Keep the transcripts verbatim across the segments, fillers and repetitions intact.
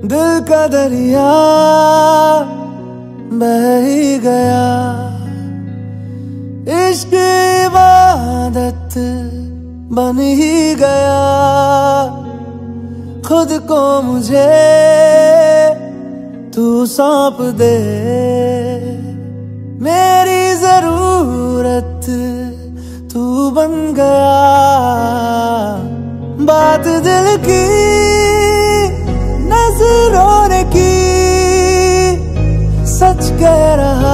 दिल का दरिया बह ही गया, इश्क इबादत बन ही गया। खुद को मुझे तू सौंप दे, मेरी जरूरत तू बन गया। बात दिल की नजरों ने की, सच कह रहा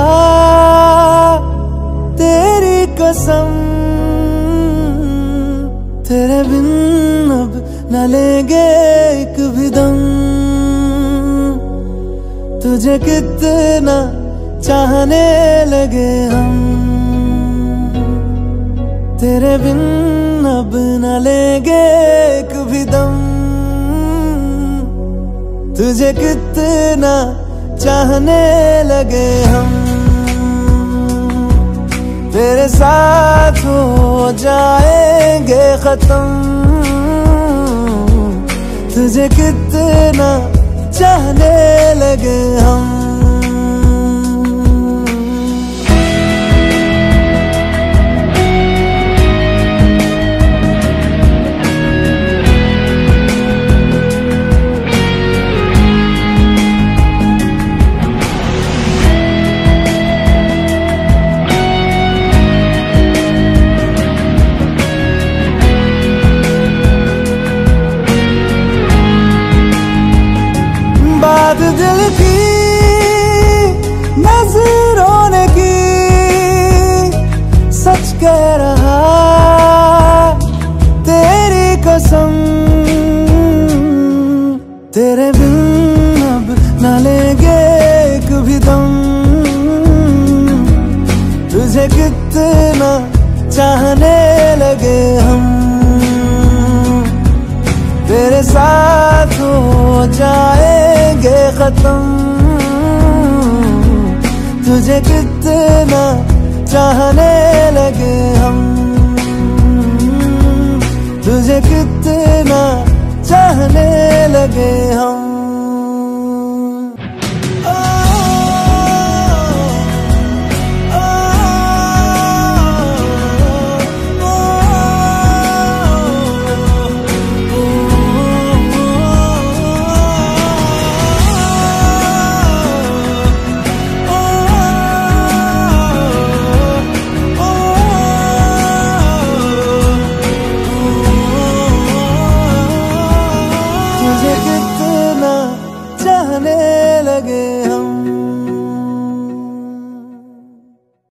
तेरी कसम। तेरे बिन अब न लेंगे एक भी दम, तुझे कितना चाहने लगे हम। तेरे बिन अब न लेंगे एक भी दम, तुझे कितना चाहने लगे हम। तेरे साथ हो जाएंगे खत्म, तुझे कितना चाहने लगे हम। बात दिल की नजरों ने की, सच कह रहा तेरी कसम। तेरे बिन अब न लेंगे एक भी दम, तुझे कितना चाहने लगे हम। तेरे साथ हो जाएंगे खत्म, तुझे कितना चाहने लगे हम। तुझे कितना चाहने लगे हम। तुझे कितना चाहने लगे हम।